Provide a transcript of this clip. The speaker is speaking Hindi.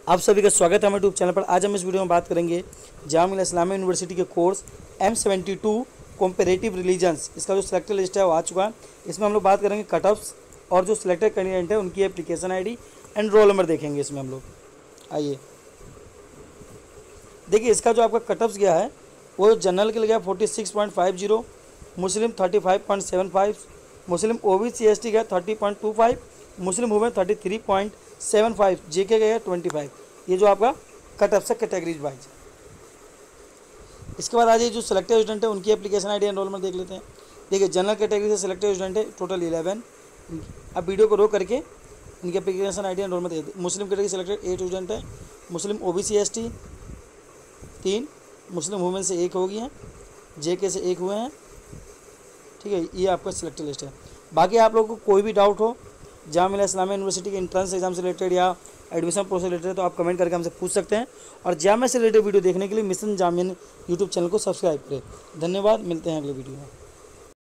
आप सभी का स्वागत है हमारे यूट्यूब चैनल पर। आज हम इस वीडियो में बात करेंगे जामिया इस्लामिया यूनिवर्सिटी के कोर्स M72 कॉम्पेरेटिव रिलीजन्स, इसका जो सिलेक्टेड लिस्ट है वो आ चुका है। इसमें हम लोग बात करेंगे कट ऑफ्स और जो सिलेक्टेड कैंडिडेट है उनकी application ID and roll number देखेंगे इसमें हम लोग। आइए देखिए, इसका जो आपका कट ऑफ्स गया है वो जनरल के लिए गया 46.50, मुस्लिम 35.75, मुस्लिम OBC ST गया 30.25, मुस्लिम वुमेन 33.75, JK गया 25। ये जो आपका कट ऑफ से कैटेगरीज वाइज। इसके बाद आज ये जो सिलेक्टेड स्टूडेंट है उनकी एप्लीकेशन आईडी एनरोलमेंट देख लेते हैं। देखिए, जनरल कैटेगरी से सिलेक्टेड स्टूडेंट है टोटल 11। अब वीडियो को रोक करके इनकी एप्लीकेशन आईडी एनरोलमेंट देते हैं। मुस्लिम कैटेगरी सिलेक्टेड 8 स्टूडेंट है, मुस्लिम OBC ST 3, मुस्लिम वुमेन से 1 हो गई हैं, JK से 1 हुए हैं। ठीक है, ये आपका सिलेक्टेड लिस्ट है। बाकी आप लोगों को कोई भी डाउट हो जामिया इस्लामिया यूनिवर्सिटी के एंट्रेंस एग्जाम से रिलेटेड या एडमिशन प्रोसेस रिलेटेड तो आप कमेंट करके हमसे पूछ सकते हैं। और जामिया से रिलेटेड वीडियो देखने के लिए मिशन जामिया यूट्यूब चैनल को सब्सक्राइब करें। धन्यवाद, मिलते हैं अगले वीडियो में।